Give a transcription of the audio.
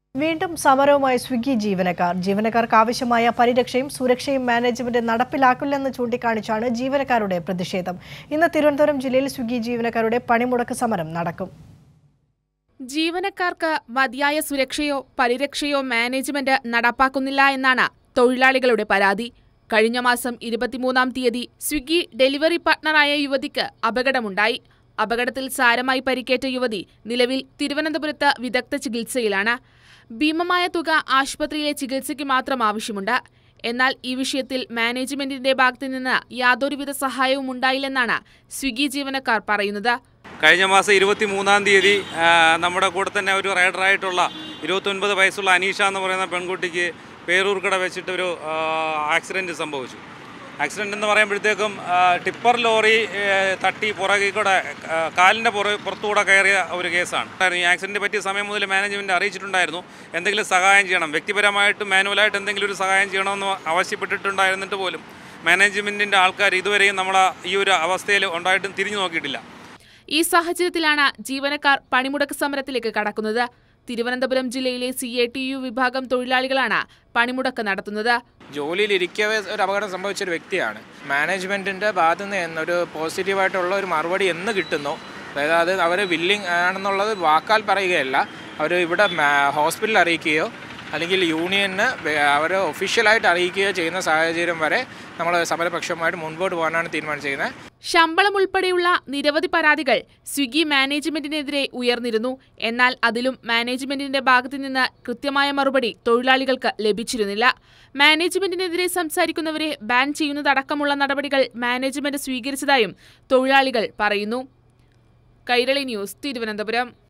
വീണ്ടും സമരവുമായി സ്വിഗ്ഗി ജീവനക്കാർക്ക് ആവശ്യമായ പരിരക്ഷയും സുരക്ഷയും മാനേജ്മെന്റ് നടപ്പിലാക്കില്ലെന്ന് ചൂണ്ടിക്കാണിച്ചാണ് ജീവനക്കാരുടെ പ്രതിഷേധം. ഇന്ന് തിരുവനന്തപുരം ജില്ലയിൽ സ്വിഗ്ഗി ജീവനക്കാരുടെ പണിമുടക്ക് സമരം നടക്കും. ജീവനക്കാർക്ക് മതിയായ സുരക്ഷയോ പരിരക്ഷയോ മാനേജ്മെന്റ് നടപ്പാക്കുന്നില്ല എന്നാണ് തൊഴിലാളികളുടെ പരാതി. കഴിഞ്ഞ മാസം 23-ാം തീയതി സ്വിഗ്ഗി ഡെലിവറി പാർട്ണറായ യുവതിക്ക് അപകടമുണ്ടായി. അപകടത്തിൽ സാരമായി പരിക്കേറ്റ യുവതി നിലവിൽ തിരുവനന്തപുരത്ത് വിദഗ്ധ ചികിത്സയിലാണ്. ഭീമമായ തുക ആശുപത്രിയിലെ ചികിത്സയ്ക്ക് മാത്രം ആവശ്യമുണ്ട്. എന്നാൽ ഈ വിഷയത്തിൽ മാനേജ്മെന്റിന്റെ ഭാഗത്തുനിന്ന് യാതൊരുവിധ സഹായവും ഉണ്ടായില്ലെന്നാണ് സ്വിഗ്ഗി ജീവനക്കാർ പറയുന്നത്. കഴിഞ്ഞ മാസം 23-ാം തീയതി നമ്മുടെ കൂടെ തന്നെ ഒരു റൈഡറായിട്ടുള്ള 29 വയസ്സുള്ള അനീഷ എന്ന് പറയുന്ന പെൺകുട്ടിക്ക് പേരൂർക്കട വെച്ചിട്ട് ഒരു ആക്സിഡൻറ്റ് സംഭവിച്ചു. ആക്സിഡൻ്റ് എന്ന് പറയുമ്പോഴത്തേക്കും ടിപ്പർ ലോറി തട്ടി പുറകിൽ കൂടെ കാലിൻ്റെ പുറത്തുകൂടെ കയറിയ ഒരു കേസാണ്. ഈ ആക്സിഡൻറ്റ് പറ്റിയ സമയം മുതൽ മാനേജ്മെൻറ്റ് അറിയിച്ചിട്ടുണ്ടായിരുന്നു എന്തെങ്കിലും സഹായം ചെയ്യണം, വ്യക്തിപരമായിട്ട് മാനുവലായിട്ട് എന്തെങ്കിലും ഒരു സഹായം ചെയ്യണമെന്ന് ആവശ്യപ്പെട്ടിട്ടുണ്ടായിരുന്നിട്ട് പോലും മാനേജ്മെൻറ്റിൻ്റെ ആൾക്കാർ ഇതുവരെയും നമ്മളെ ഈ ഒരു അവസ്ഥയിൽ ഉണ്ടായിട്ടും തിരിഞ്ഞു നോക്കിയിട്ടില്ല. ഈ സാഹചര്യത്തിലാണ് ജീവനക്കാർ പണിമുടക്ക് സമരത്തിലേക്ക് കടക്കുന്നത്. തിരുവനന്തപുരം ജില്ലയിലെ CATU വിഭാഗം തൊഴിലാളികളാണ് പണിമുടക്ക് നടത്തുന്നത്. ജോലിയിലിരിക്കവേ ഒരു അപകടം സംഭവിച്ച ഒരു വ്യക്തിയാണ്. മാനേജ്മെൻറ്റിൻ്റെ ഭാഗത്തു നിന്ന് ഒരു പോസിറ്റീവായിട്ടുള്ള ഒരു മറുപടി എന്ന് കിട്ടുന്നു. അതായത് അവർ വില്ലിങ് ആണെന്നുള്ളത് വാക്കാൽ പറയുകയല്ല, അവർ ഇവിടെ ഹോസ്പിറ്റലിൽ അറിയിക്കുകയോ അല്ലെങ്കിൽ യൂണിയന് അവർ ഒഫീഷ്യലായിട്ട് അറിയിക്കുകയോ ചെയ്യുന്ന സാഹചര്യം വരെ നമ്മൾ സമരപക്ഷമായിട്ട് മുൻപോട്ട് പോകാനാണ് തീരുമാനിച്ചിരിക്കുന്നത്. ശമ്പളം ഉൾപ്പെടെയുള്ള നിരവധി പരാതികൾ സ്വിഗ്ഗി മാനേജ്മെന്റിനെതിരെ ഉയർന്നിരുന്നു. എന്നാൽ അതിലും മാനേജ്മെന്റിന്റെ ഭാഗത്തു നിന്ന് കൃത്യമായ മറുപടി തൊഴിലാളികൾക്ക് ലഭിച്ചിരുന്നില്ല. മാനേജ്മെന്റിനെതിരെ സംസാരിക്കുന്നവരെ ബാൻ ചെയ്യുന്നതടക്കമുള്ള നടപടികൾ മാനേജ്മെന്റ് സ്വീകരിച്ചതായും തൊഴിലാളികൾ പറയുന്നു. കൈരളി ന്യൂസ്, തിരുവനന്തപുരം.